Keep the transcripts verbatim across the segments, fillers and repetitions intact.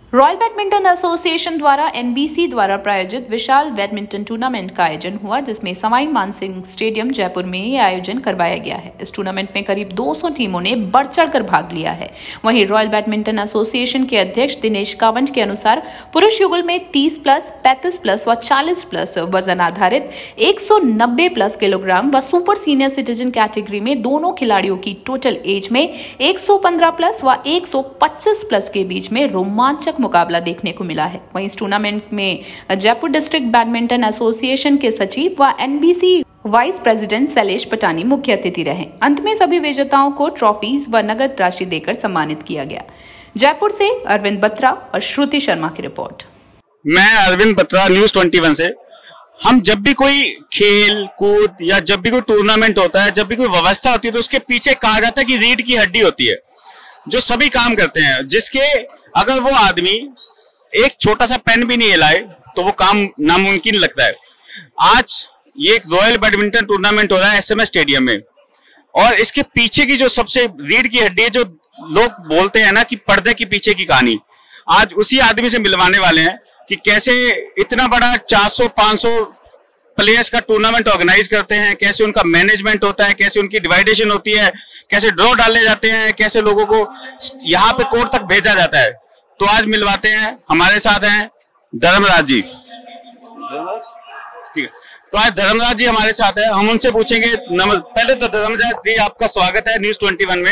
Royal badminton association द्वारा NBC द्वारा प्रायोजित विशाल बैडमिंटन टूर्नामेंट का आयोजन हुआ, जिसमें सवाई मानसिंह स्टेडियम जयपुर में ये आयोजन करवाया गया है। इस टूर्नामेंट में करीब दो सौ टीमों ने बढ़ चढ़कर भाग लिया है। वहीं रॉयल बैडमिंटन एसोसिएशन के अध्यक्ष दिनेश कावंट के अनुसार पुरुष युगल में तीस प्लस, पैंतीस प्लस व चालीस प्लस वजन आधारित एक सौ नब्बे प्लस किलोग्राम व सुपर सीनियर सिटीजन कैटेगरी में दोनों खिलाड़ियों की टोटल एज में एक सौ पंद्रह प्लस व एक सौ पच्चीस प्लस के बीच में रोमांचक मुकाबला देखने को मिला है। वहीं इस टूर्नामेंट में जयपुर डिस्ट्रिक्ट बैडमिंटन एसोसिएशन के सचिव व NBC vice president Shailesh Patani मुख्य अतिथि रहे। अंत में सभी विजेताओं को ट्रॉफीज व नगद राशि देकर सम्मानित किया गया। जयपुर से अरविंद बत्रा और श्रुति शर्मा की रिपोर्ट। मैं अरविंद बत्रा, न्यूज इक्कीस से। हम जब भी कोई खेल कूद या जब भी कोई टूर्नामेंट होता है, जब भी कोई व्यवस्था होती है, तो उसके पीछे कहा जाता है कि रीढ़ की हड्डी होती है जो सभी काम करते हैं, जिसके अगर वो आदमी एक छोटा सा पेन भी नहीं हिलाए तो वो काम नामुमकिन लगता है। आज ये एक रॉयल बैडमिंटन टूर्नामेंट हो रहा है एसएमएस स्टेडियम में, और इसके पीछे की जो सबसे रीढ़ की हड्डी है, जो लोग बोलते हैं ना कि पर्दे के पीछे की कहानी, आज उसी आदमी से मिलवाने वाले हैं कि कैसे इतना बड़ा चार सौ पाँच सौ प्लेयर्स का टूर्नामेंट ऑर्गेनाइज करते हैं, कैसे उनका मैनेजमेंट होता है, कैसे उनकी डिवाइडेशन होती है, कैसे ड्रॉ डाले जाते हैं, कैसे लोगों को यहाँ पे कोर्ट तक भेजा जाता है। तो आज मिलवाते हैं, हमारे साथ हैं धर्मराज जी। ठीक है, तो आज धर्मराज जी हमारे साथ है, हम उनसे पूछेंगे। पहले तो धर्मराज जी, आपका स्वागत है न्यूज इक्कीस में।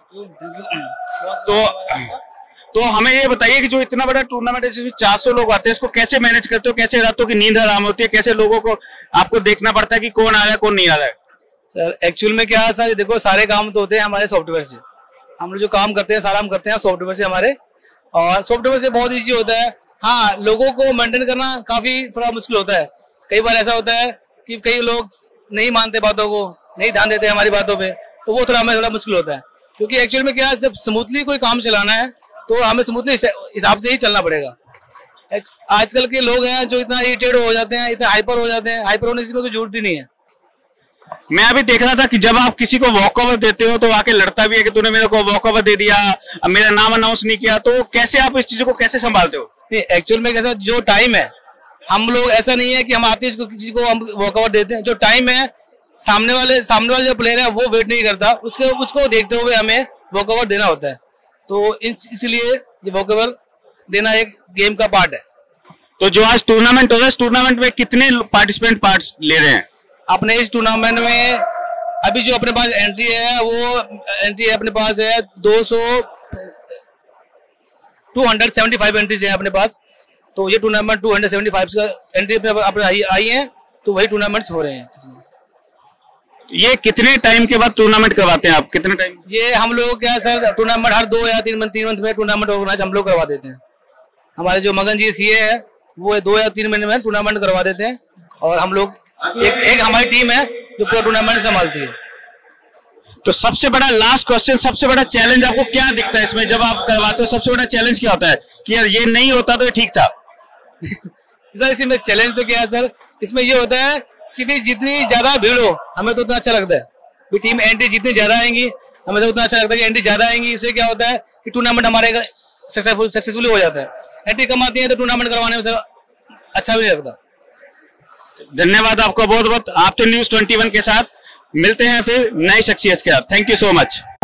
तो तो हमें ये बताइए कि जो इतना बड़ा टूर्नामेंट है जिसमें चार सौ लोग आते हैं, इसको कैसे मैनेज करते हो, कैसे रातों की नींद हराम होती है, कैसे लोगों को आपको देखना पड़ता है कि कौन आ रहा है कौन नहीं आ रहा है? सर एक्चुअल में क्या है सर, देखो सारे काम तो होते हैं हमारे सॉफ्टवेयर से। हम लोग जो काम करते हैं सारा हम करते हैं सॉफ्टवेयर से हमारे, और सॉफ्टवेयर से बहुत ईजी होता है। हाँ, लोगों को मेंटेन करना काफी थोड़ा मुश्किल होता है। कई बार ऐसा होता है कि कई लोग नहीं मानते बातों को, नहीं ध्यान देते हमारी बातों पे, तो वो थोड़ा हमें थोड़ा मुश्किल होता है। क्योंकि एक्चुअल में क्या है, जब स्मूथली कोई काम चलाना है तो हमें स्मूथली हिसाब से ही चलना पड़ेगा। आजकल के लोग हैं जो इतना इरिटेट हो जाते हैं, इतना हाइपर हो जाते हैं, हाइपर होने की कोई जरूरत ही नहीं है। मैं अभी देख रहा था कि जब आप किसी को वॉक ओवर देते हो तो आके लड़ता भी है कि तूने मेरे को वॉक ओवर दे दिया, मेरा नाम अनाउंस नहीं किया। तो कैसे आप इस चीज को कैसे संभालते हो? नहीं, एक्चुअल में कैसा, जो टाइम है, हम लोग ऐसा नहीं है कि हम आते हैं किसी को हम वॉक ओवर देते हैं। जो टाइम है, सामने वाले सामने वाले जो प्लेयर है वो वेट नहीं करता, उसके उसको देखते हुए हमें वॉक ओवर देना होता है। तो इसलिए ये वॉक ओवर देना एक गेम का पार्ट है। तो जो आज टूर्नामेंट हो रहा है, इस टूर्नामेंट में कितने पार्टिसिपेंट पार्ट ले रहे हैं अपने इस टूर्नामेंट में? अभी जो अपने पास एंट्री है वो एंट्री है अपने पास है दो सौ two hundred seventy five entries है अपने पास। तो ये tournament two hundred seventy five का एंट्री अपने आई, आई है, तो वही टूर्नामेंट्स हो रहे हैं। ये कितने टाइम के बाद टूर्नामेंट करवाते हैं आप? कितने टाइम? ये हम लोग क्या सर, टूर्नामेंट हर दो या तीन मंथ तीन मंथ में टूर्नामेंट ऑर्गेनाइज हम लोग करवा देते हैं। हमारे जो मगन जी सीए है वो दो या तीन महीने में टूर्नामेंट करवा देते हैं, और हम लोग एक, एक हमारी टीम है जो पूरा टूर्नामेंट संभालती है। तो सबसे बड़ा लास्ट क्वेश्चन, सबसे बड़ा चैलेंज आपको क्या दिखता है इसमें जब आप करवाते हो? सबसे बड़ा चैलेंज क्या होता है कि यार ये नहीं होता तो ये ठीक था? सर इसमें चैलेंज तो क्या है सर, इसमें ये होता है कि भाई जितनी ज्यादा भीड़ हो हमें तो उतना अच्छा लगता है। भाई टीम एंट्री जितनी ज्यादा आएंगी हमें तो उतना अच्छा लगता है कि एंट्री ज्यादा आएंगी। इससे क्या होता है कि टूर्नामेंट हमारे सक्सेसफुल सक्सेसफुली हो जाता है। एंट्री कम आती है तो टूर्नामेंट करवाने में सर अच्छा भी नहीं लगता। धन्यवाद आपको बहुत बहुत। आप तो न्यूज इक्कीस के साथ मिलते हैं फिर नई शख्सियत के साथ। Thank you so much.